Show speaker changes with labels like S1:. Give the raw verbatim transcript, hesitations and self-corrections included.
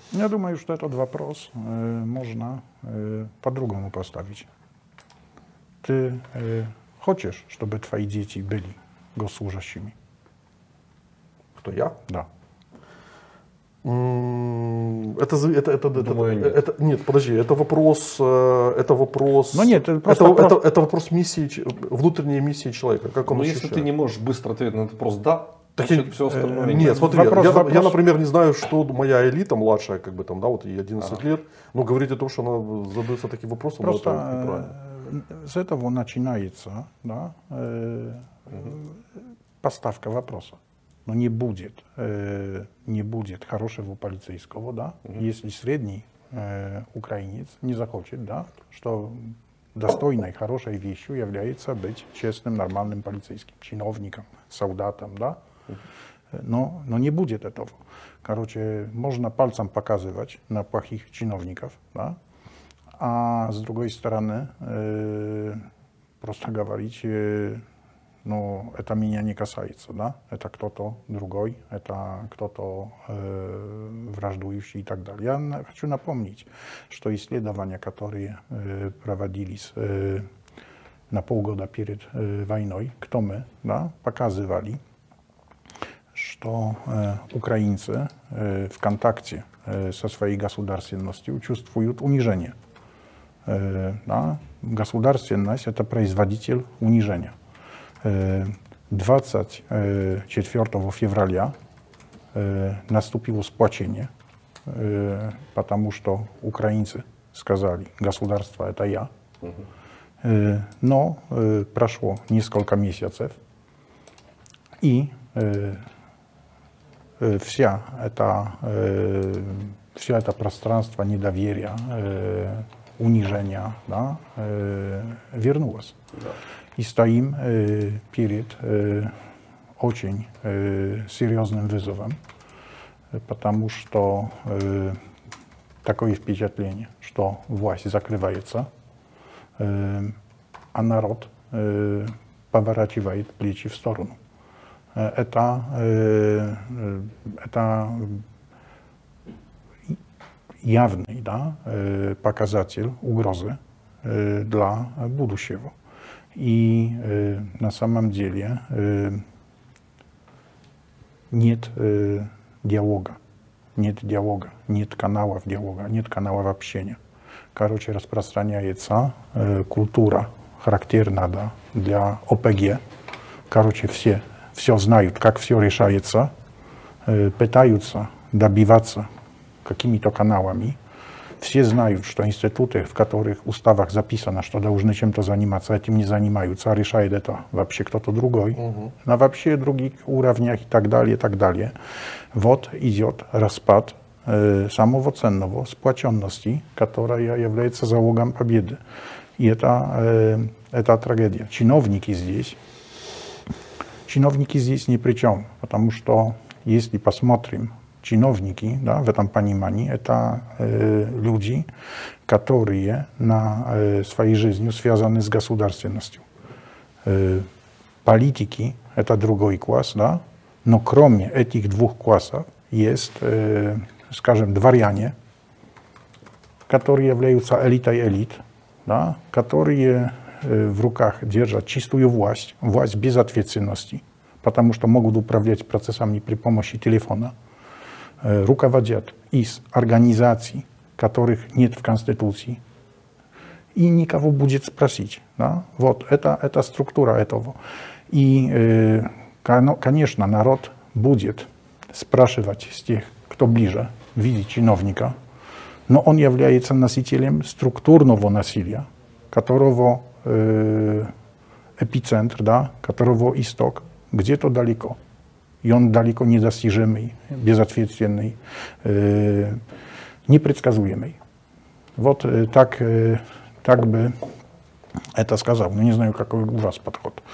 S1: Я думаю, что этот вопрос э, можно э, по-другому поставить. Ты э, хочешь, чтобы твои дети были госслужащими?
S2: Кто, я?
S1: Да.
S2: Это, это, это,
S3: Думаю,
S2: это,
S3: нет.
S2: это, нет, подожди, это вопрос, это вопрос,
S1: Ну нет, это,
S2: это,
S1: вопрос...
S2: это, это вопрос миссии, внутренней миссии человека, как он
S3: Но
S2: ощущает.
S3: если ты не можешь быстро ответить на этот вопрос «да»,
S2: так
S3: значит,
S2: я,
S3: все остальное
S2: э,
S3: нет.
S2: нет. Смотри,
S1: Вопрос,
S2: я,
S1: вопрос.
S2: я, например, не знаю, что моя элита младшая, как бы там, да, вот ей одиннадцать
S3: Ага.
S2: лет, но говорить о том, что она задается таким вопросом,
S1: Просто
S2: это неправильно.
S1: э, с этого начинается, да, э, поставка вопроса. Но не будет, э, не будет хорошего полицейского, да,
S3: Мгм.
S1: если средний э, украинец не захочет, да, что достойной, хорошей вещью является быть честным, нормальным полицейским чиновником, солдатом, да, но, но не будет этого. Короче, можно пальцем показывать на плохих чиновников, да, а с другой стороны э, просто говорить, э, ну, это меня не касается, да, это кто-то другой, это кто-то э, враждующий и так далее. Я на, хочу напомнить, что исследования, которые э, проводились э, на полгода перед э, войной, кто мы, да, показывали, что э, украинцы э, в контакте э, со своей государственностью чувствуют унижение. Э, да? Государственность – это производитель унижения. двадцать четвёртого февраля э, наступило сплочение, э, потому что украинцы сказали, государство это я. Э, но э, прошло несколько месяцев, и э, э, вся это, э, все это пространство недоверия, э, унижения, да, э, вернулось.
S3: Да.
S1: И стоим э, перед э, очень э, серьезным вызовом, потому что э, такое впечатление, что власть закрывается, э, а народ э, поворачивает плечи в сторону. Это, э, это явный, да, э, показатель угрозы э, для будущего. И э, на самом деле э, нет э, диалога, нет диалога, нет каналов диалога, нет каналов общения. Короче, распространяется э, культура, характерная, да, для ОПГ. Короче, все, все знают, как все решается, э, пытаются добиваться какими-то каналами. Все знают, что институты, в которых в уставах записано, что должны чем-то заниматься, этим не занимаются, а решает это вообще кто-то другой, угу. на вообще других уровнях и так далее, и так далее. Вот идет распад э, самого ценного, сплоченности, которая является залогом победы. И это, э, это трагедия. Чиновники здесь, чиновники здесь ни при чем, потому что если посмотрим, чиновники, да, в этом понимании, это э, люди, которые на э, своей жизнью связаны с государственностью. Э, политики – это другой класс, да, но кроме этих двух классов есть, э, скажем, дворяне, которые являются элитой элит, да, которые э, в руках держат чистую власть, власть без ответственности, потому что могут управлять процессами при помощи телефона, руководят из организаций, которых нет в Конституции, и никого будет спросить. Да? Вот это, это структура этого. И, э, конечно, народ будет спрашивать с тех, кто ближе, видеть чиновника, но он является носителем структурного насилия, которого э, эпицентр, да, которого исток где-то далеко. И он далеко недостижимый, безответственный, э, непредсказуемый. Вот э, так, э, так бы это сказал. Но не знаю, какой у вас подход.